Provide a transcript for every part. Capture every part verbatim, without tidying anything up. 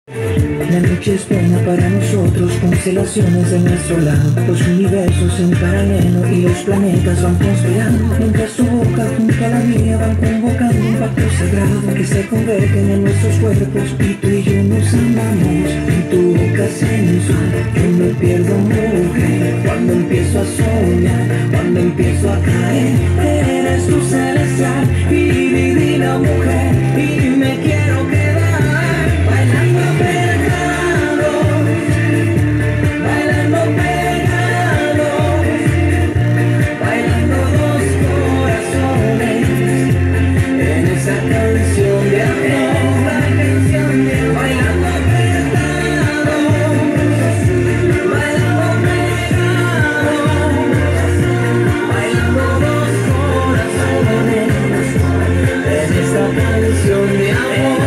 La noche es buena para nosotros, constelaciones de nuestro lado, los universos en paralelo y los planetas van conspirando, mientras tu boca junto a la mía van convocando un pacto sagrado que se convergen en nuestros cuerpos y tú y yo nos amamos. En tu boca sensual yo me pierdo, mujer, cuando empiezo a soñar, cuando empiezo a caer. Eres tu celestial y divina mujer y me quiero quedar bailando pegado, bailando pegado, bailando dos corazones en esa canción de amor, bailando pegado, bailando pegado, bailando dos corazones en esa canción de amor.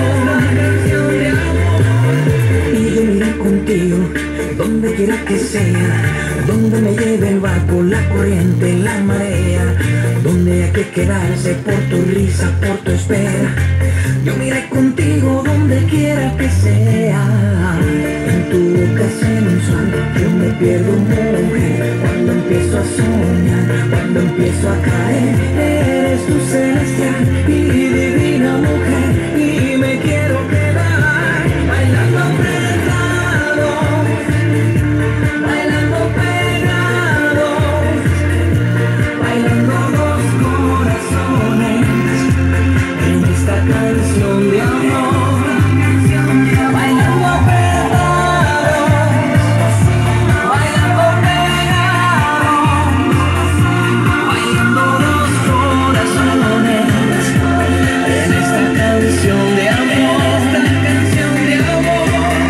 Y yo miré contigo, donde quiera que sea, donde me lleve el barco, la corriente, la marea, donde hay que quedarse por tu risa, por tu espera. Yo miré contigo, donde quiera que sea, en tu boca sensual yo me pierdo, mujer, cuando empiezo a soñar, cuando empiezo a caer. Eres tu celestial y divina mujer y me quiero quedar bailando pegado, bailando pegado, bailando dos corazones en esta canción de amor, bailando pegado, bailando pegado, bailando dos corazones en esta canción de amor, esta canción de amor.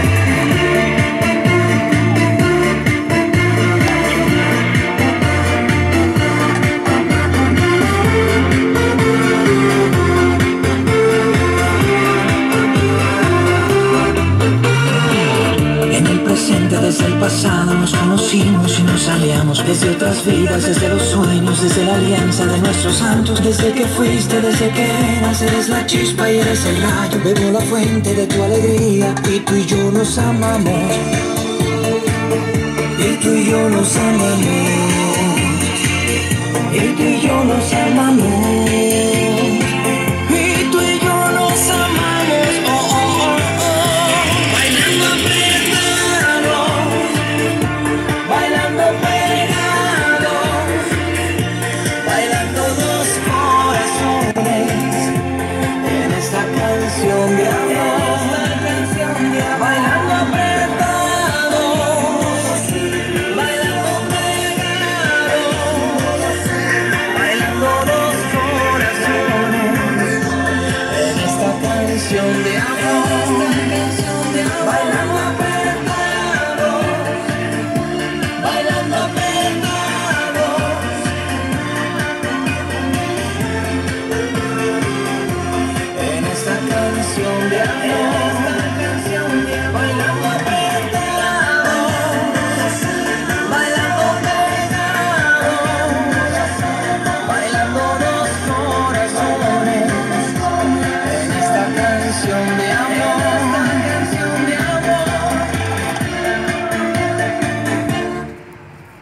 En el presente, desde el pasado, nos conocimos y nos aliamos. Desde otras vidas, desde los sueños, desde la alianza de nuestros santos. Desde que fuiste, desde que eras, eres la chispa y eres el rayo. Bebo la fuente de tu alegría y tú y yo nos amamos. Y tú y yo nos amamos. Y tú y yo nos amamos.